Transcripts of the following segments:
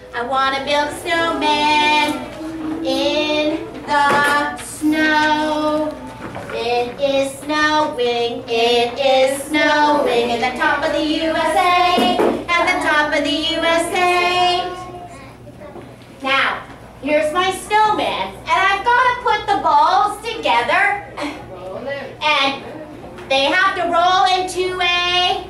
I want to build a snowman in the snow. It is snowing, it is snowing at the top of the USA, at the top of the USA. Now, here's my snowman, and I've got to put the balls together, and they have to roll into a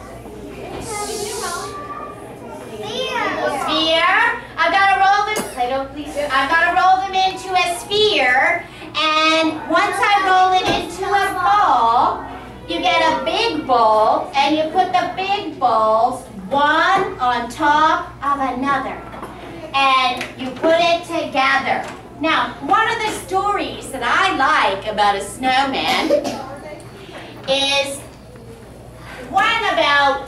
sphere. I've got to roll them. Play-Doh, please. I've got to roll them into a sphere, and once I roll it into a ball, you get a big ball, and you put the big balls one on top of another, and you put it together. Now, one of the stories that I like about a snowman is one about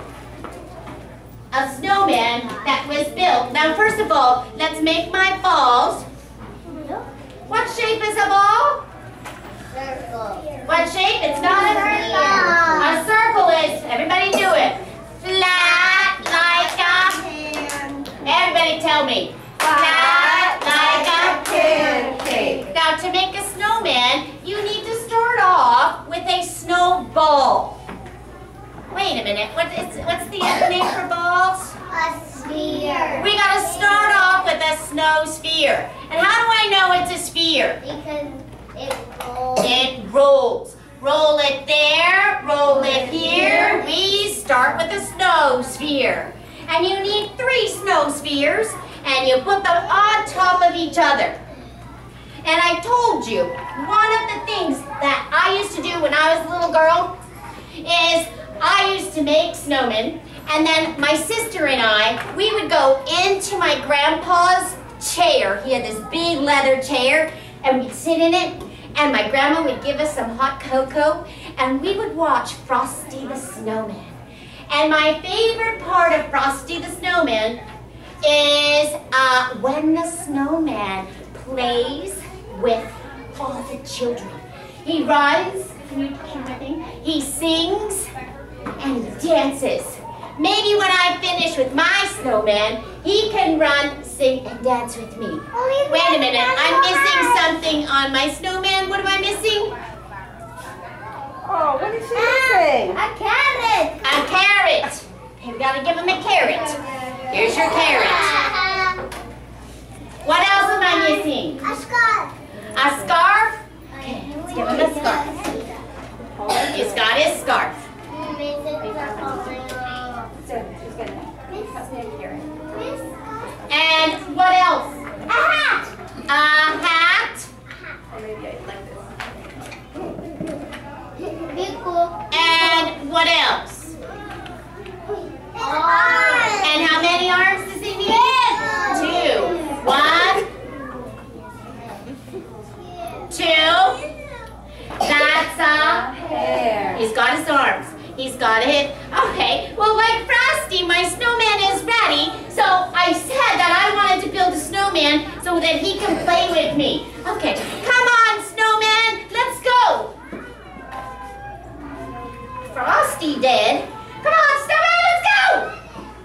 a snowman that was built. Now, first of all, let's make my balls. What shape is a ball? Circle. What shape? It's not a circle. A circle is, everybody do it. Flat like a, everybody tell me. Flat like a pancake. Now, to make a snowman, you need to start off with a snowball. Wait a minute, what's the other name for balls? A sphere. We gotta start off with a snow sphere. And how do I know it's a sphere? Because it rolls. It rolls. Roll it there, roll it here. We start with a snow sphere. And you need 3 snow spheres, and you put them on top of each other. And I told you, one of the things that I used to do when I was a little girl is I used to make snowmen, and then my sister and I, we would go into my grandpa's chair. He had this big leather chair, and we'd sit in it, and my grandma would give us some hot cocoa, and we would watch Frosty the Snowman. And my favorite part of Frosty the Snowman is when the snowman plays with all the children. He runs, can you show my thing? He sings, and he dances. Maybe when I finish with my snowman, he can run, sing, and dance with me. Wait a minute, I'm missing something on my snowman. What am I missing? Oh, what is she missing? A carrot. A carrot. Okay, we gotta give him a carrot. Here's your carrot. What else am I missing? A scarf. A scarf? Okay, let's give him a scarf. He's got his scarf. And what else? A hat. A hat. Or maybe I like this. Be cool. And what else? Arms. And how many arms does he need? 2. 1, 2. That's a Hair. He's got his arms. He's got it. Okay, well, like Frosty, my snowman is ready. So I said that I wanted to build a snowman so that he can play with me. Okay, come on, snowman, let's go. Frosty did. Come on, snowman, let's go.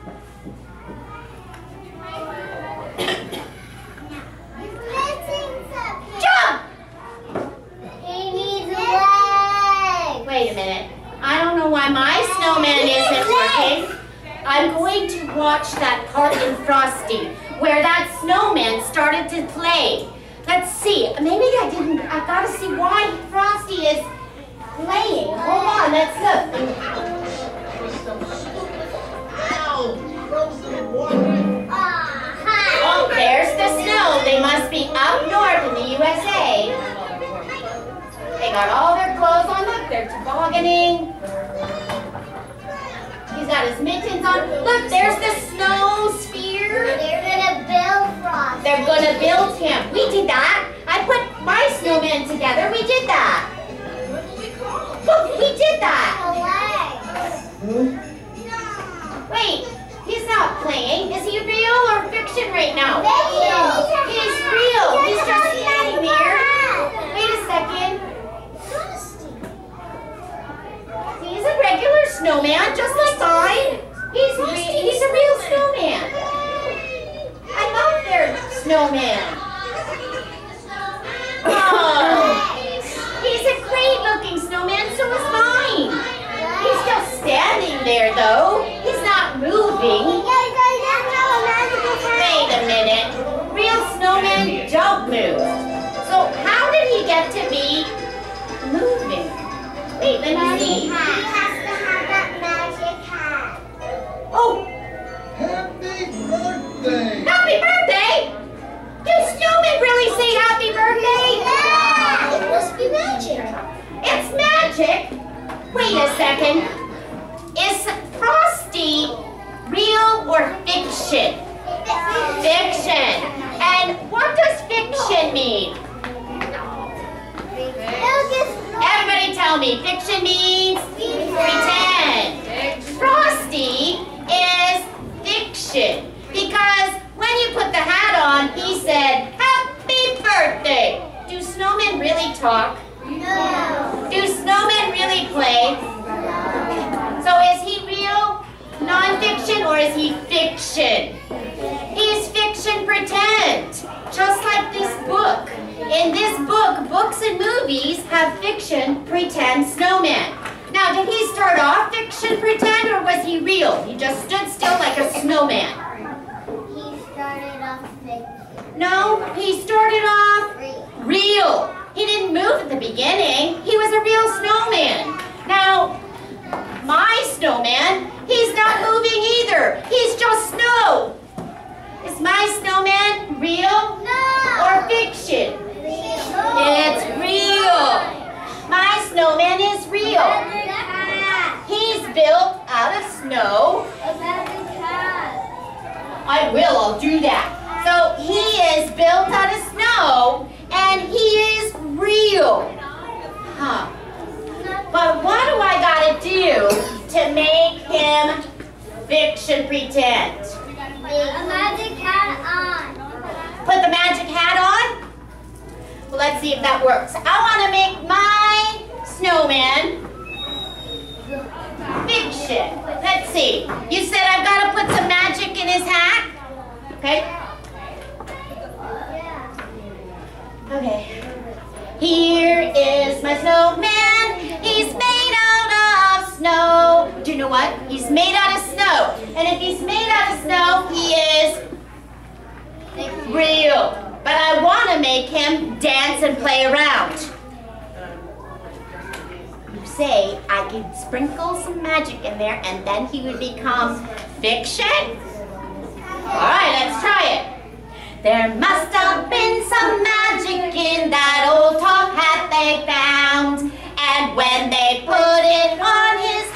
Jump. He needs a leg. Wait a minute. I don't know why my snowman isn't working. I'm going to watch that part in Frosty where that snowman started to play. Let's see. Maybe I gotta see why Frosty is playing. Hold on, let's look. Oh, there's the snow. They must be up north in the USA. They got all their clothes on. Look, they're tobogganing. He's got his mittens on. Look, there's the snow sphere. They're gonna build Frosty. They're gonna build him. We did that. I put my snowman together. We did that. Look, he did that. Wait, he's not playing. Is he real or fiction right now? He's real. He's just standing there. Wait a second. He's a regular snowman, just like mine. He's a real snowman. snowman? Oh, he's a great looking snowman, so is mine. He's just standing there though. He's not moving. Wait a minute. Real snowmen don't move. So how did he get to be moving? Wait, let me see. He has to have that magic hat. Oh, Happy birthday! happy birthday! Do snowmen really say happy birthday? Yeah, it must be magic. It's magic. Wait a second. Is Frosty real or fiction? Fiction. And what does fiction mean? Everybody tell me. Fiction means pretend. Frosty is fiction because when you put the hat on, he said, "Happy birthday." Do snowmen really talk? No. Do snowmen really play? So is he real non-fiction or is he fiction? He's fiction pretend, just like this book. In this book, books and movies have fiction pretend snowman. Now, did he start off fiction pretend or was he real? He just stood still like a snowman. He started off fiction. No, he started off real. He didn't move at the beginning. He was a real snowman. Now, my snowman, he's not moving either. He's just snow. Is my snowman real or fiction? It's real. My snowman is real. He's built out of snow. I will, I'll do that. So he is built out of snow and he is real. Huh. But what do I gotta do to make him fiction pretend? A magic hat on. Put the magic hat on? Well, let's see if that works. I want to make my snowman fiction. Let's see. You said I've got to put some magic in his hat? Okay. Okay. Here is my snowman. He's made out of snow. Do you know what? He's made out of snow. And if he's made out of snow, he is real. But I want to make him dance and play around. You say I can sprinkle some magic in there and then he would become fiction? All right, let's try it. There must have been some magic in that old top hat they found. And when they put it on his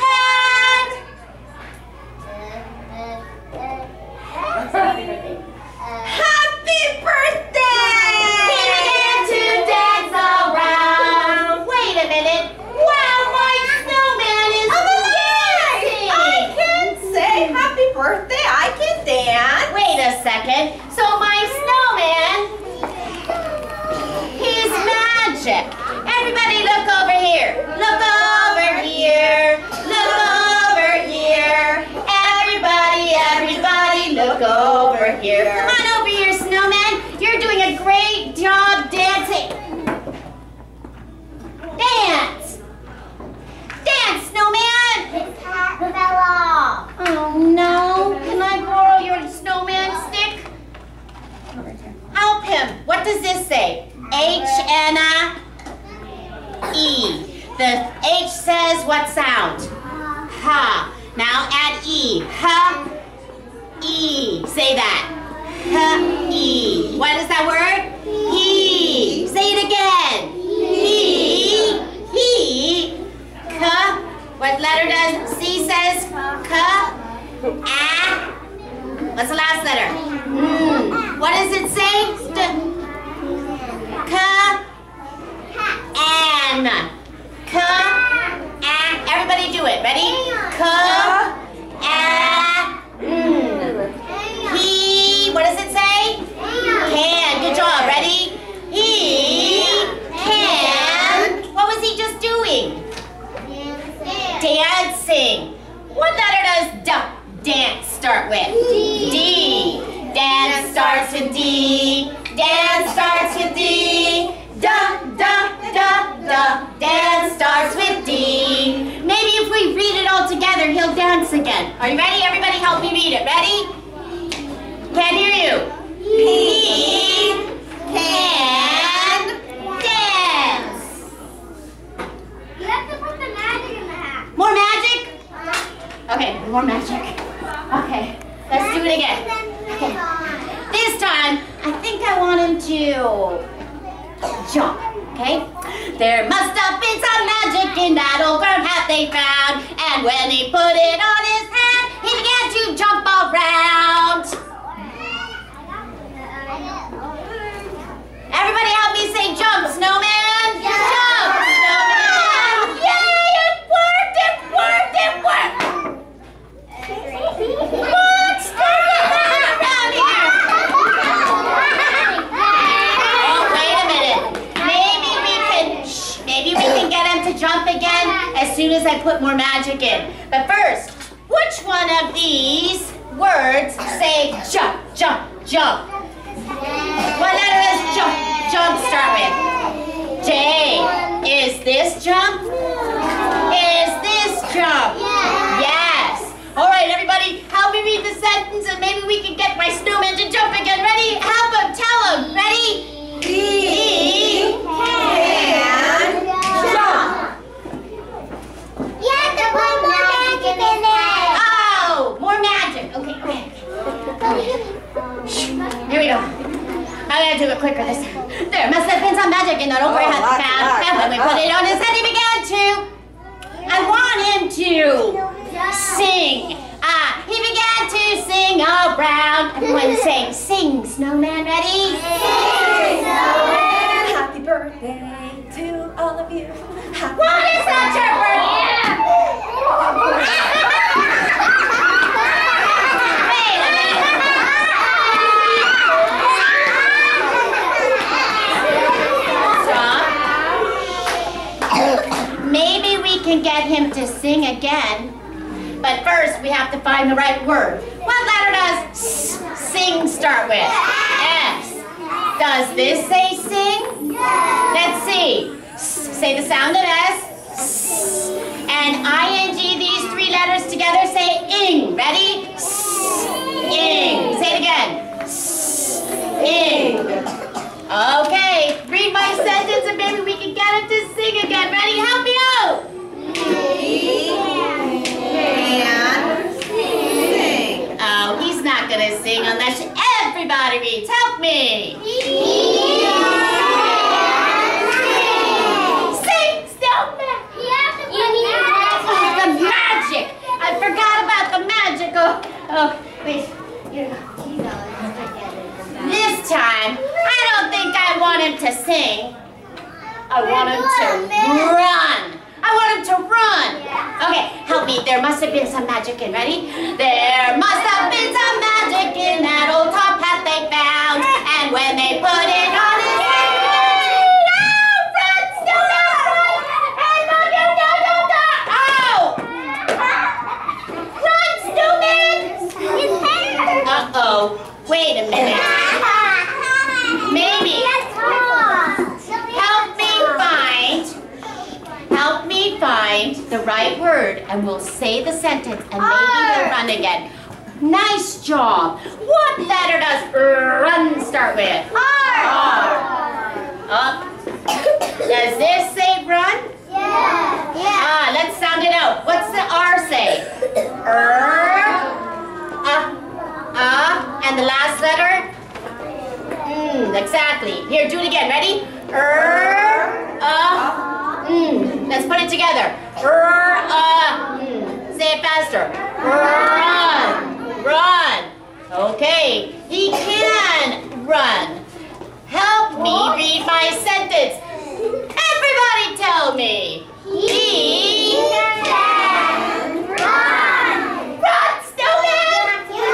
head, happy birthday! He began to dance around. Wait a minute. Wow, my snowman is dancing. I can say happy birthday. I can dance. Wait a second. So my snowman, he's magic. Everybody look over here. Look over here. Look over here. Everybody look over here. Come on over here, snowman. You're doing a great job dancing. Dance. Dance, snowman. His hat fell off. Oh no. Can I borrow your snowman stick? Help him. What does this say? H-N-A-E. The H says what sound? Ha. Now add E. Ha. E. Say that. Ha-E. What is that word? He. Say it again. He. Ka. What letter does C says? Ka. A. What's the last letter? What does it say? Ka. An. Ka. A. Everybody do it. Ready? Ka. A. He. What does it say? Can. Good job. Ready? He can. What was he just doing? Dancing. What letter does dance start with? D. Dance starts starts with D. Dan starts with D. Da, da, da, da. Dan starts with D. Maybe if we read it all together, he'll dance again. Are you ready? Everybody help me read it. Ready? Can't hear you. He can dance. You have to put the magic in the hat. More magic? Okay, more magic. Okay, let's do it again. Okay. This time, I think I want him to jump, okay? There must have been some magic in that old brown hat they found, and when he put it on his head, he began to jump around. Everybody help me say jump, Snowman! Jump, Snowman! Yay, it worked, it worked, it worked! What's going on around here? Oh, wait a minute. Maybe we can get him to jump again as soon as I put more magic in. But first, which one of these words say jump, jump, jump? What letter does jump start with? J. Is this jump? Is this jump? Yes. All right, everybody, help me read the sentence and maybe we can get my snowman to jump again. Ready? Help him. Tell him. Ready? He can jump. You have to put more magic in there. Oh, more magic. Okay, okay. Here we go. I'm gonna do it quicker this time. There must have been some magic in that old gray hat found. And when we put it on his head, he began to. I want him to sing. He began to sing around. Everyone say, sing, Snowman. Ready? Sing, Snowman. Happy birthday to all of you. What is that, Trevor? Maybe we can get him to sing again, but first we have to find the right word. What letter does sing start with? S. Does this say sing? Let's see. Say the sound of S. And ing, these three letters together say ing. Ready? Ing. Say it again. Ing. Okay, read my sentence and maybe we can get him to sing again. Ready? Help me out! He can sing. Oh, he's not gonna sing unless everybody reads. Help me! Sing, Snowman! Oh, the magic! I forgot about the magic. Oh, wait. Here you go. This time, I don't think I want him to sing. I want him to run. I want him to run. Okay, help me. There must have been some magic in. Ready? There must have been some magic in that old top hat they found. And when they put it on his head, run, Snowman! Run, Snowman! Uh-oh. Wait a minute. Maybe. Help me find the right word and we'll say the sentence and maybe he'll run again. Nice job. What letter does run start with? R. Does this say run? Yeah. Let's sound it out. What's the R say? And the last letter? Exactly. Here, do it again. Ready? Let's put it together. Say it faster. Run. Okay. He can run. Help me read my sentence. Everybody tell me. He can run. Run, Snowman!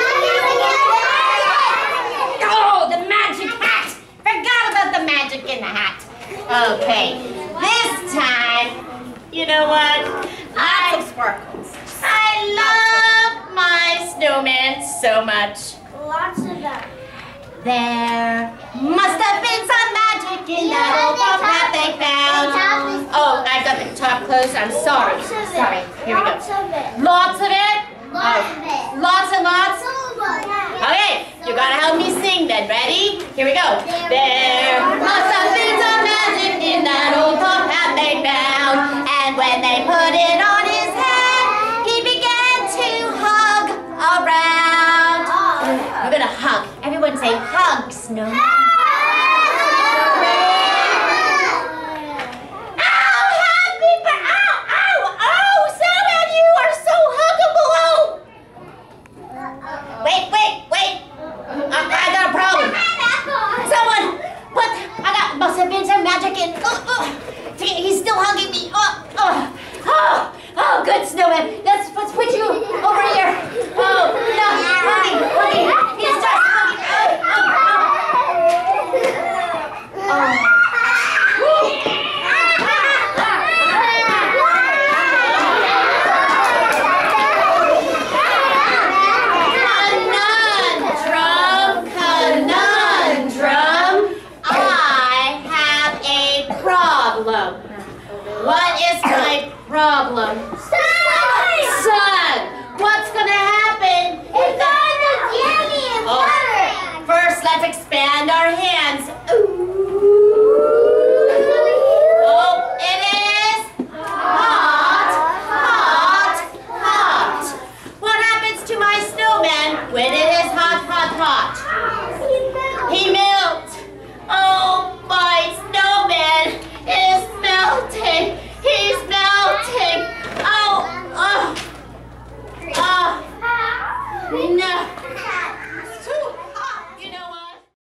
Oh, the magic hat. Forgot about the magic in the hat. Okay. This time, you know what? Lots of sparkles. I love my snowman so much. Lots of them. There must have been some magic in that old top hat they found. Oh, I got the top closed. I'm sorry. Sorry. Here we go. Lots of it? Lots and lots? Okay, you gotta help me sing then. Ready? Here we go. There must have been some magic in that old top hat they found. And when they put it on his head, he began to hug around. You're gonna hug. Everyone say hug, Snowman. He's still hugging me. Oh, good, Snowman. Let's put you over here. Oh, no, hugging. He's just hugging. Conundrum. I have a problem. What is my problem? Son! What's gonna happen if first, let's expand our hands. Ooh.